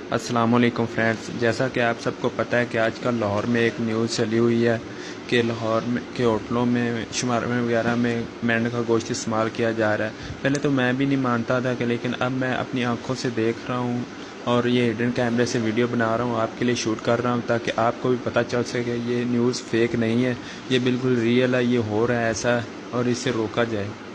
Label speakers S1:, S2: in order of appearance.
S1: अस्सलाम वालेकुम फ्रेंड्स, जैसा कि आप सबको पता है कि आजकल लाहौर में एक न्यूज़ चली हुई है कि लाहौर में के होटलों में शवारमा वगैरह में मेंढक का गोश्त इस्तेमाल किया जा रहा है। पहले तो मैं भी नहीं मानता था कि, लेकिन अब मैं अपनी आंखों से देख रहा हूँ और ये हिडन कैमरे से वीडियो बना रहा हूँ, आपके लिए शूट कर रहा हूँ ताकि आपको भी पता चल सके ये न्यूज़ फेक नहीं है, ये बिल्कुल रियल है, ये हो रहा है ऐसा और इसे रोका जाए।